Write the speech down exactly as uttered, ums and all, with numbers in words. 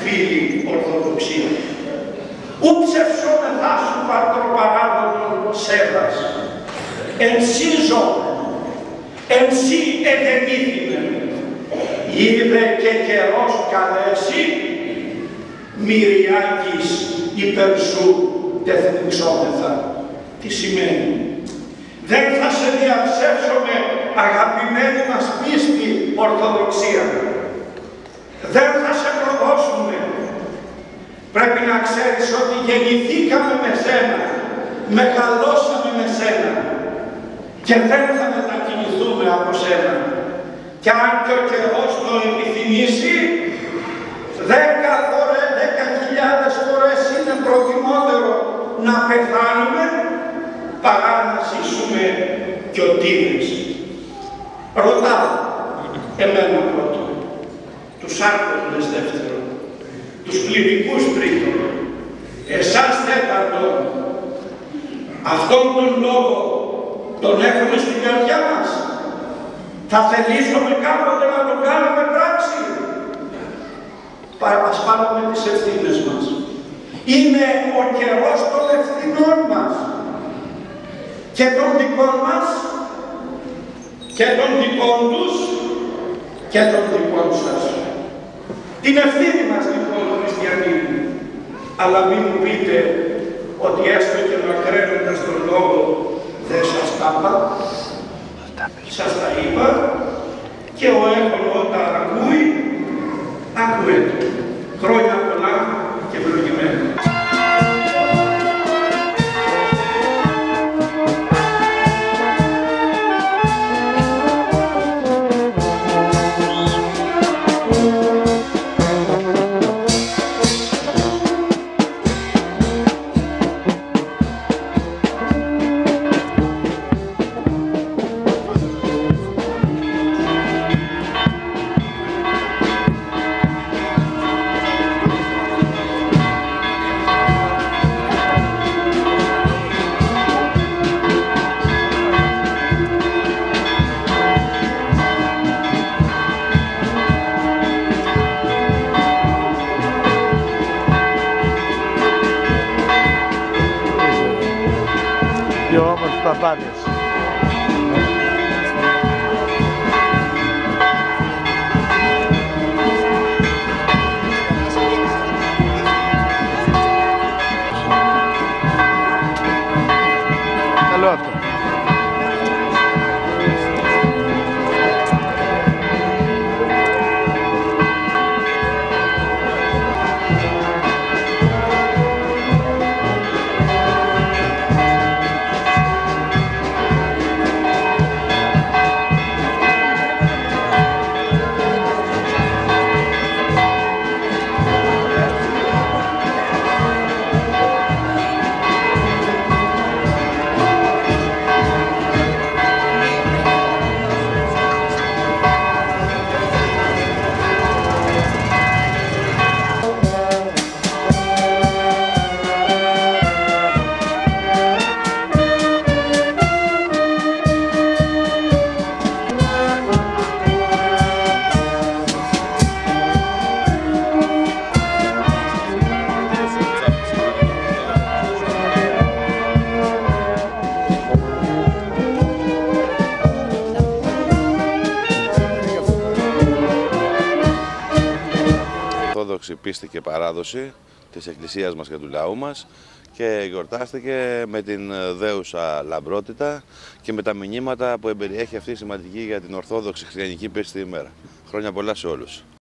φίλοι Ορθοδοξία. Ου ψευσόμεθά σου πατροπαράδοτον σέβας, εν σύ ζώμε, εν σύ εγεννήθημε, είδε και καιρός καλέσει, Μυριάκης υπέρ σου τεθνιξόμεθα. Τι σημαίνει? Δεν θα σε διαψεύσουμε, αγαπημένη μας πίστη Ορθοδοξία. Δεν θα σε προδώσουμε. Πρέπει να ξέρεις ότι γεννηθήκαμε με σένα, μεγαλώσαμε με σένα και δεν θα μετακινηθούμε από σένα. Και αν και ο καιρός το επιθυμήσει, δέκα φορές, δέκα χιλιάδες φορές είναι προτιμότερο να πεθάνουμε παρά να ζήσουμε κιωτίνες. Ρωτάω εμένα πρώτο, τους άρχοντες δεύτερον, τους πληθυκούς τρίτον, εσάς τέταρτον, αυτόν τον λόγο τον έχουμε στην καρδιά μας? Θα θελήσουμε κάποτε να τον κάνουμε πράξη? Ας πάρουμε τις ευθύνες μας. Είναι ο καιρός των ευθυνών μας και των δικών μας και των δικών τους και των δικών σας. Την ευθύνη μας λοιπόν, χριστιανοί, αλλά μην μου πείτε ότι έστω και μακραίνοντας τον λόγο δεν σας τα είπα. Σας τα είπα και ο έχων όταν ακούει, ακούεται. Χρόνια πολλά και ευλογημένα. Πιο όμορφοι παπάδες. Καλό αυτό. Ορθόδοξη πίστη και παράδοση της Εκκλησίας μας και του λαού μας και γιορτάστηκε με την δέουσα λαμπρότητα και με τα μηνύματα που εμπεριέχει αυτή η σημαντική για την Ορθόδοξη χριστιανική πίστη ημέρα. Χρόνια πολλά σε όλους.